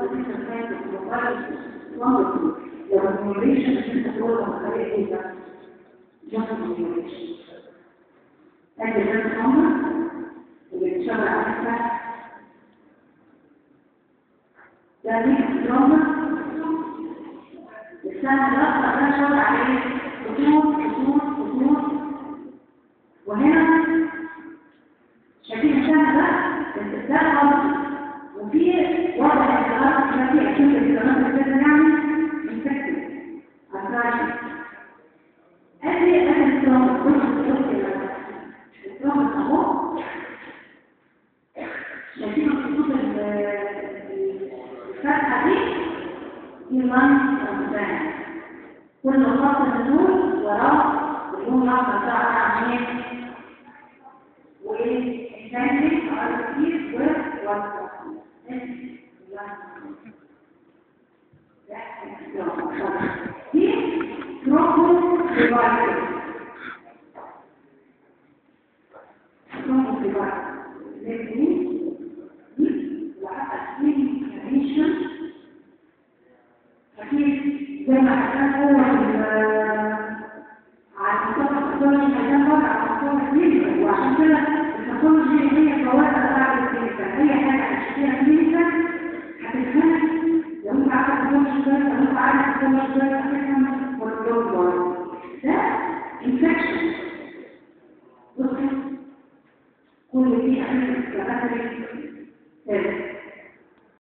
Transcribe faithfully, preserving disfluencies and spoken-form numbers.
position type of mobile wonderful. لو السيميوليشن مش انت تقول طريقه ايه ده؟ جاست سيميوليشن. ادي ده النمبر اللي بتشتغل عليها ده ليه النمبر السنه الاخر ده شغال عليه خطوط خطوط خطوط وهنا شايفين السنه ده ده خالص وفي وضع الانتقال ما في اكيد الانتقالات كده يعني انفكتد اتراكشن ادي ادي الترامب بص بص الترامب اهو شايفين الخطوط الفتحه دي دي لاين ترانسبيرنت كل خط من دول وراه اللون الاحمر ده عن ايه وايه الثاني على كتير ووصف دي ترومبو ديفايس ترومبو ديفايس لكن دي وحتى كلينيكيشن اكيد زي ما كان هو على مستوى التكنولوجي كان طبعا على مستوى كبير وعشان كده التكنولوجي هي فوائد بعد الكلينيكال اي حاجه هتشتريها كلينيكال هتفهمها لو انت عارف التكنولوجي ده لو انت عارف التكنولوجي ده